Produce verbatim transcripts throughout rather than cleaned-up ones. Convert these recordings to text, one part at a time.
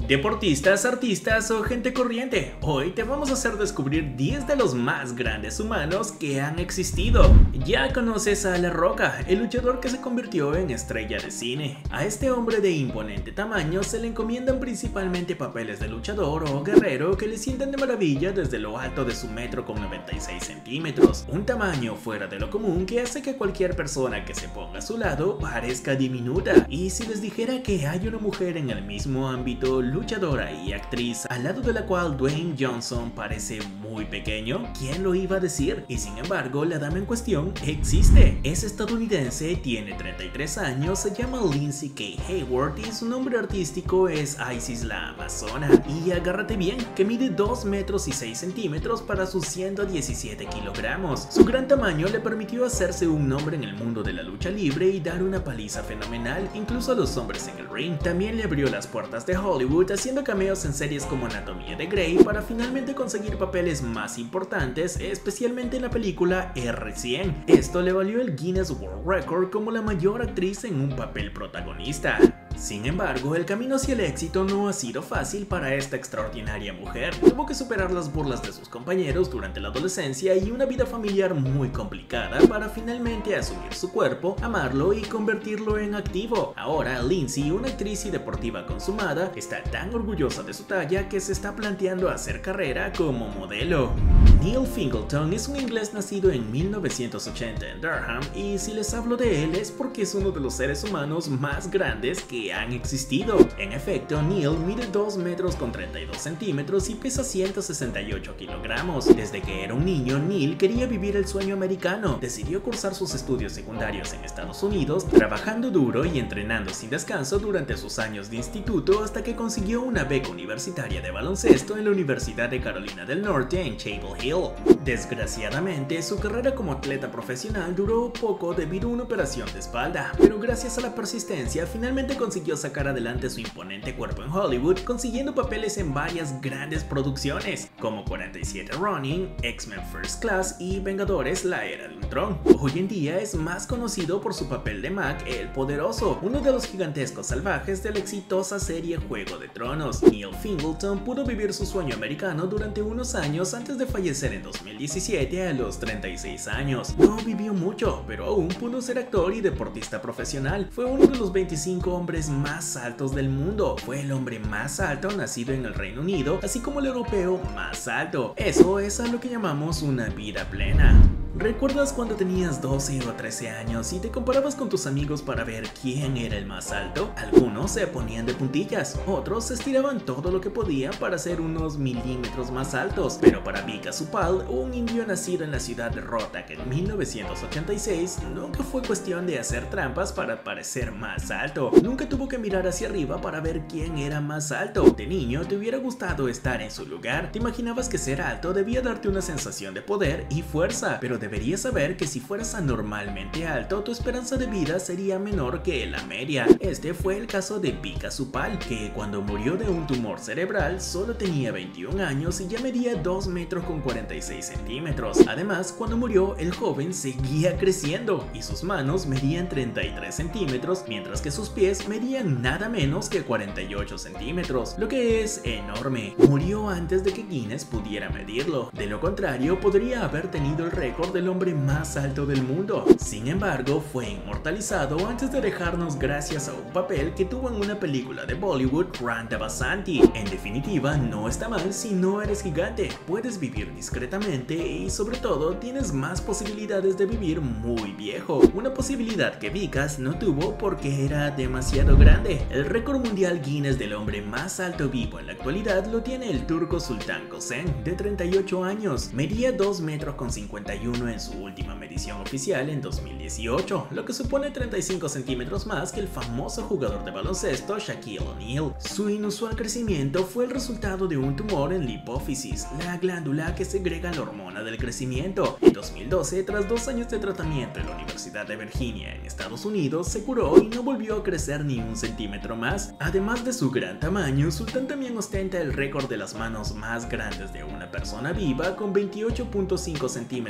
Deportistas, artistas o gente corriente, hoy te vamos a hacer descubrir diez de los más grandes humanos que han existido. Ya conoces a La Roca, el luchador que se convirtió en estrella de cine. A este hombre de imponente tamaño se le encomiendan principalmente papeles de luchador o guerrero que le sientan de maravilla desde lo alto de su metro con noventa y seis centímetros, un tamaño fuera de lo común que hace que cualquier persona que se ponga a su lado parezca diminuta. Y si les dijera que hay una mujer en el mismo ámbito, luchadora y actriz, al lado de la cual Dwayne Johnson parece muy pequeño, ¿quién lo iba a decir? Y sin embargo, la dama en cuestión existe. Es estadounidense, tiene treinta y tres años, se llama Lindsay Kay Hayward y su nombre artístico es Isis la Amazona. Y agárrate bien, que mide dos metros y seis centímetros para sus ciento diecisiete kilogramos. Su gran tamaño le permitió hacerse un nombre en el mundo de la lucha libre y dar una paliza fenomenal, incluso a los hombres en el ring. También le abrió las puertas de Hollywood, haciendo cameos en series como Anatomía de Grey para finalmente conseguir papeles más importantes, especialmente en la película R cien. Esto le valió el Guinness World Record como la mayor actriz en un papel protagonista. Sin embargo, el camino hacia el éxito no ha sido fácil para esta extraordinaria mujer. Tuvo que superar las burlas de sus compañeros durante la adolescencia y una vida familiar muy complicada para finalmente asumir su cuerpo, amarlo y convertirlo en activo. Ahora, Lindsay, una actriz y deportiva consumada, está tan orgullosa de su talla que se está planteando hacer carrera como modelo. Neil Fingleton es un inglés nacido en mil novecientos ochenta en Durham, y si les hablo de él es porque es uno de los seres humanos más grandes que han existido. En efecto, Neil mide dos metros con treinta y dos centímetros y pesa ciento sesenta y ocho kilogramos. Desde que era un niño, Neil quería vivir el sueño americano. Decidió cursar sus estudios secundarios en Estados Unidos, trabajando duro y entrenando sin descanso durante sus años de instituto hasta que consiguió una beca universitaria de baloncesto en la Universidad de Carolina del Norte en Chapel Hill. Desgraciadamente, su carrera como atleta profesional duró poco debido a una operación de espalda, pero gracias a la persistencia finalmente consiguió sacar adelante su imponente cuerpo en Hollywood, consiguiendo papeles en varias grandes producciones como cuarenta y siete Ronin, X-Men First Class y Vengadores: La Era de Ultron. Hoy en día es más conocido por su papel de Mac el Poderoso, uno de los gigantescos salvajes de la exitosa serie Juego de Tronos. Neil Fingleton pudo vivir su sueño americano durante unos años antes de fallecer en dos mil diecisiete a los treinta y seis años. No vivió mucho, pero aún pudo ser actor y deportista profesional. Fue uno de los veinticinco hombres más altos del mundo. Fue el hombre más alto nacido en el Reino Unido, así como el europeo más alto. Eso es a lo que llamamos una vida plena. ¿Recuerdas cuando tenías doce o trece años y te comparabas con tus amigos para ver quién era el más alto? Algunos se ponían de puntillas, otros se estiraban todo lo que podían para ser unos milímetros más altos. Pero para Vika Supal, un indio nacido en la ciudad de Rohtak en mil novecientos ochenta y seis, nunca fue cuestión de hacer trampas para parecer más alto. Nunca tuvo que mirar hacia arriba para ver quién era más alto. De niño te hubiera gustado estar en su lugar. Te imaginabas que ser alto debía darte una sensación de poder y fuerza, pero deberías saber que si fueras anormalmente alto, tu esperanza de vida sería menor que la media. Este fue el caso de Vika Supal, que cuando murió de un tumor cerebral solo tenía veintiún años y ya medía dos metros con cuarenta y seis centímetros. Además, cuando murió, el joven seguía creciendo y sus manos medían treinta y tres centímetros, mientras que sus pies medían nada menos que cuarenta y ocho centímetros, lo que es enorme. Murió antes de que Guinness pudiera medirlo. De lo contrario, podría haber tenido el récord del hombre más alto del mundo. Sin embargo, fue inmortalizado antes de dejarnos gracias a un papel que tuvo en una película de Bollywood, Ranta Basanti. En definitiva, no está mal si no eres gigante. Puedes vivir discretamente y sobre todo tienes más posibilidades de vivir muy viejo. Una posibilidad que Vikas no tuvo porque era demasiado grande. El récord mundial Guinness del hombre más alto vivo en la actualidad lo tiene el turco Sultan Kosen, de treinta y ocho años. Medía dos metros con cincuenta y uno en su última medición oficial en dos mil dieciocho, lo que supone treinta y cinco centímetros más que el famoso jugador de baloncesto Shaquille O'Neal. Su inusual crecimiento fue el resultado de un tumor en la hipófisis, la glándula que segrega la hormona del crecimiento. En dos mil doce, tras dos años de tratamiento en la Universidad de Virginia en Estados Unidos, se curó y no volvió a crecer ni un centímetro más. Además de su gran tamaño, Sultan también ostenta el récord de las manos más grandes de una persona viva, con veintiocho punto cinco centímetros desde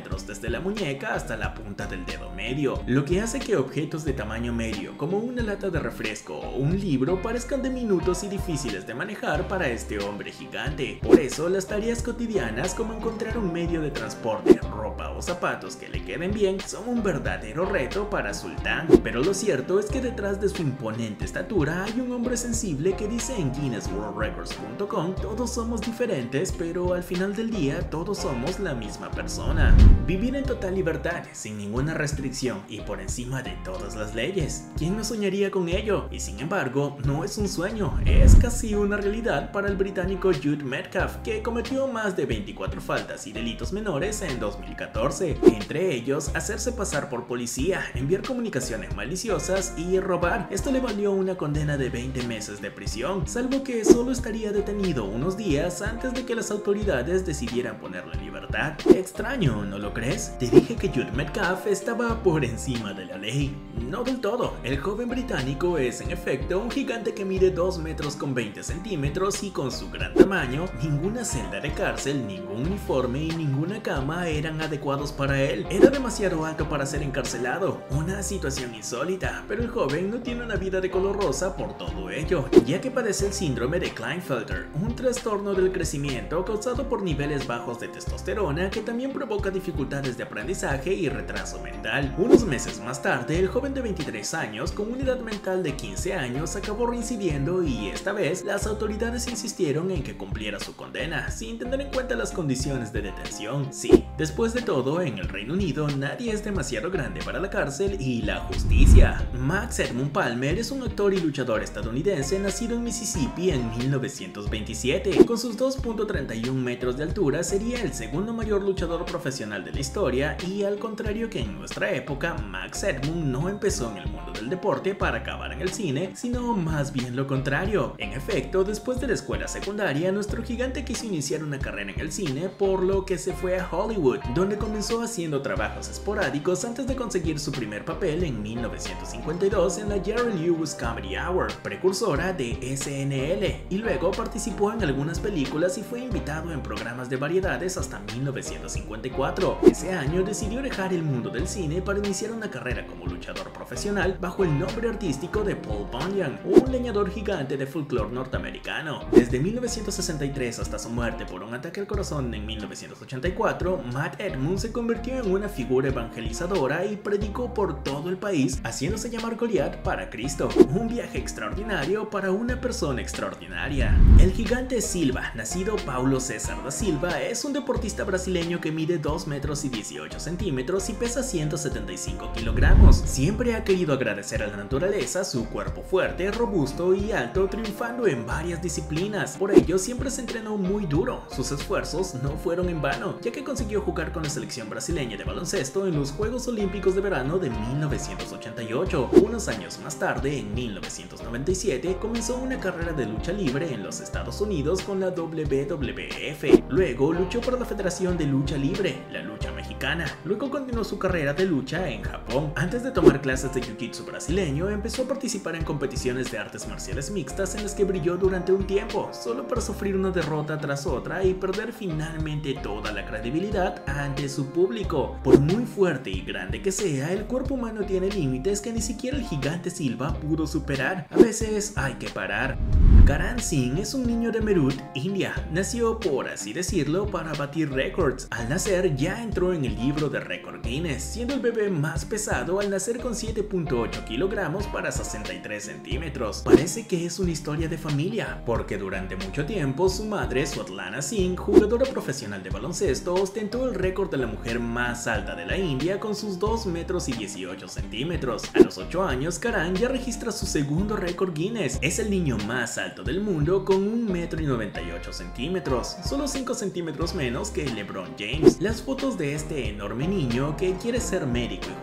desde la muñeca hasta la punta del dedo medio, lo que hace que objetos de tamaño medio como una lata de refresco o un libro parezcan diminutos y difíciles de manejar para este hombre gigante. Por eso las tareas cotidianas como encontrar un medio de transporte, ropa o zapatos que le queden bien son un verdadero reto para Sultán. Pero lo cierto es que detrás de su imponente estatura hay un hombre sensible que dice en Guinness World Records punto com: todos somos diferentes, pero al final del día todos somos la misma persona. Vivir en total libertad, sin ninguna restricción y por encima de todas las leyes. ¿Quién no soñaría con ello? Y sin embargo, no es un sueño, es casi una realidad para el británico Jude Metcalfe, que cometió más de veinticuatro faltas y delitos menores en dos mil catorce, entre ellos hacerse pasar por policía, enviar comunicaciones maliciosas y robar. Esto le valió una condena de veinte meses de prisión, salvo que solo estaría detenido unos días antes de que las autoridades decidieran ponerlo en libertad. Extraño, ¿no lo crees? Te dije que Jude Metcalfe estaba por encima de la ley. No del todo, el joven británico es en efecto un gigante que mide dos metros con veinte centímetros y con su gran tamaño, ninguna celda de cárcel, ningún uniforme y ninguna cama eran adecuados para él. Era demasiado alto para ser encarcelado, una situación insólita, pero el joven no tiene una vida de color rosa por todo ello, ya que padece el síndrome de Klinefelter, un trastorno del crecimiento causado por niveles bajos de testosterona que también provoca dificultades de aprendizaje y retraso mental. Unos meses más tarde, el joven de veintitrés años con una edad mental de quince años acabó reincidiendo y esta vez las autoridades insistieron en que cumpliera su condena, sin tener en cuenta las condiciones de detención. Sí, después de todo, en el Reino Unido nadie es demasiado grande para la cárcel y la justicia. Max Edmund Palmer es un actor y luchador estadounidense nacido en Mississippi en mil novecientos veintisiete. Con sus dos punto treinta y un metros de altura sería el segundo mayor luchador profesional de la historia y al contrario que en nuestra época, Max Edmund no empezó en el mundo del deporte para acabar en el cine, sino más bien lo contrario. En efecto, después de la escuela secundaria, nuestro gigante quiso iniciar una carrera en el cine, por lo que se fue a Hollywood, donde comenzó haciendo trabajos esporádicos antes de conseguir su primer papel en mil novecientos cincuenta y dos en la Jerry Lewis Comedy Hour, precursora de S N L, y luego participó en algunas películas y fue invitado en programas de variedades hasta mil novecientos cincuenta y cuatro. Ese año decidió dejar el mundo del cine para iniciar una carrera como luchador profesional bajo el nombre artístico de Paul Bunyan, un leñador gigante de folclore norteamericano. Desde mil novecientos sesenta y tres hasta su muerte por un ataque al corazón en mil novecientos ochenta y cuatro, Matt Edmund se convirtió en una figura evangelizadora y predicó por todo el país, haciéndose llamar Goliat para Cristo. Un viaje extraordinario para una persona extraordinaria. El gigante Silva, nacido Paulo César da Silva, es un deportista brasileño que mide dos metros y dieciocho centímetros y pesa ciento setenta y cinco kilogramos. Siempre ha querido agradecer a la naturaleza su cuerpo fuerte, robusto y alto, triunfando en varias disciplinas. Por ello, siempre se entrenó muy duro. Sus esfuerzos no fueron en vano, ya que consiguió jugar con la selección brasileña de baloncesto en los Juegos Olímpicos de Verano de mil novecientos ochenta y ocho. Unos años más tarde, en mil novecientos noventa y siete, comenzó una carrera de lucha libre en los Estados Unidos con la W W F. Luego luchó por la Federación de Lucha Libre, la lucha mexicana. Luego continuó su carrera de lucha en Japón. Antes de tomar clases de jiu-jitsu brasileño, empezó a participar en competiciones de artes marciales mixtas en las que brilló durante un tiempo, solo para sufrir una derrota tras otra y perder finalmente toda la credibilidad ante su público. Por muy fuerte y grande que sea, el cuerpo humano tiene límites que ni siquiera el gigante Silva pudo superar. A veces hay que parar. Karan Singh es un niño de Meerut, India. Nació, por así decirlo, para batir récords. Al nacer ya entró en el libro de récord Guinness, siendo el bebé más pesado al nacer con siete punto ocho kilogramos para sesenta y tres centímetros. Parece que es una historia de familia, porque durante mucho tiempo su madre, Swatlana Singh, jugadora profesional de baloncesto, ostentó el récord de la mujer más alta de la India con sus dos metros y dieciocho centímetros. A los ocho años, Karan ya registra su segundo récord Guinness. Es el niño más alto del mundo con un metro y noventa y ocho centímetros, solo cinco centímetros menos que LeBron James. Las fotos de este enorme niño que quiere ser médico y jugador de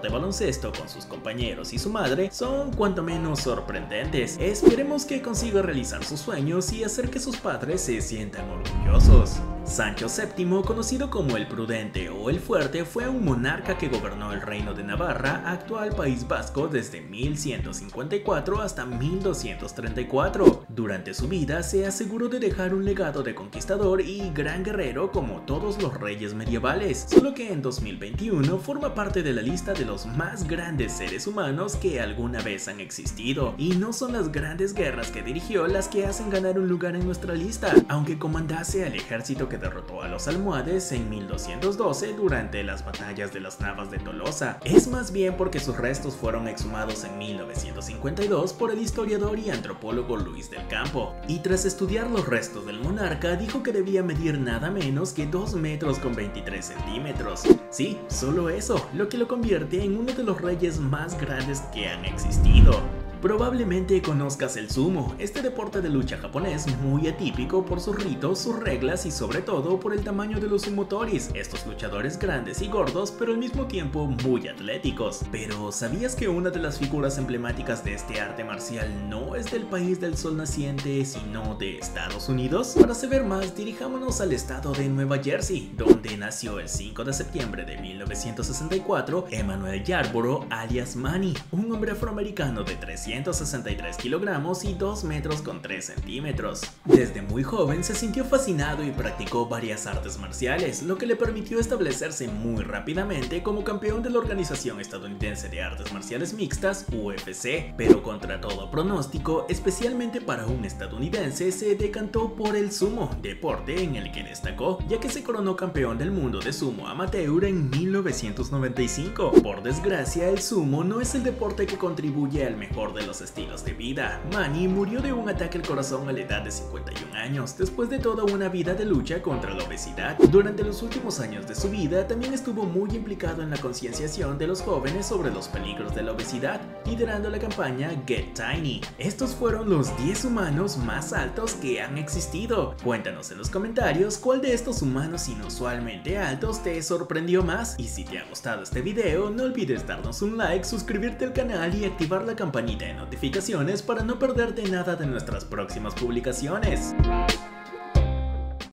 de baloncesto con sus compañeros y su madre son cuanto menos sorprendentes. Esperemos que consiga realizar sus sueños y hacer que sus padres se sientan orgullosos. Sancho séptimo, conocido como el Prudente o el Fuerte, fue un monarca que gobernó el reino de Navarra, actual País Vasco, desde mil ciento cincuenta y cuatro hasta mil doscientos treinta y cuatro. Durante su vida se aseguró de dejar un legado de conquistador y gran guerrero como todos los reyes medievales, solo que en dos mil veintiuno forma parte de la lista de los más grandes seres humanos que alguna vez han existido, y no son las grandes guerras que dirigió las que hacen ganar un lugar en nuestra lista, aunque comandase al ejército que derrotó a los almohades en mil doscientos doce durante las batallas de las Navas de Tolosa. Es más bien porque sus restos fueron exhumados en mil novecientos cincuenta y dos por el historiador y antropólogo Luis del Campo, y tras estudiar los restos del monarca dijo que debía medir nada menos que dos metros con veintitrés centímetros. Sí, solo eso, lo que lo convierte en uno de los reyes más grandes que han existido. Probablemente conozcas el sumo, este deporte de lucha japonés muy atípico por sus ritos, sus reglas y sobre todo por el tamaño de los sumotoris, estos luchadores grandes y gordos pero al mismo tiempo muy atléticos. Pero ¿sabías que una de las figuras emblemáticas de este arte marcial no es del país del sol naciente sino de Estados Unidos? Para saber más, dirijámonos al estado de Nueva Jersey, donde nació el cinco de septiembre de mil novecientos sesenta y cuatro Emmanuel Yarborough alias Manny, un hombre afroamericano de trescientos sesenta y tres kilogramos y dos metros con tres centímetros. Desde muy joven se sintió fascinado y practicó varias artes marciales, lo que le permitió establecerse muy rápidamente como campeón de la Organización Estadounidense de Artes Marciales Mixtas, U F C, pero contra todo pronóstico, especialmente para un estadounidense, se decantó por el sumo, deporte en el que destacó, ya que se coronó campeón del mundo de sumo amateur en mil novecientos noventa y cinco. Por desgracia, el sumo no es el deporte que contribuye al mejor de los estilos de vida. Manny murió de un ataque al corazón a la edad de cincuenta y un años, después de toda una vida de lucha contra la obesidad. Durante los últimos años de su vida también estuvo muy implicado en la concienciación de los jóvenes sobre los peligros de la obesidad, liderando la campaña Get Tiny. Estos fueron los diez humanos más altos que han existido. Cuéntanos en los comentarios cuál de estos humanos inusualmente altos te sorprendió más, y si te ha gustado este video no olvides darnos un like, suscribirte al canal y activar la campanita de notificaciones para no perderte nada de nuestras próximas publicaciones.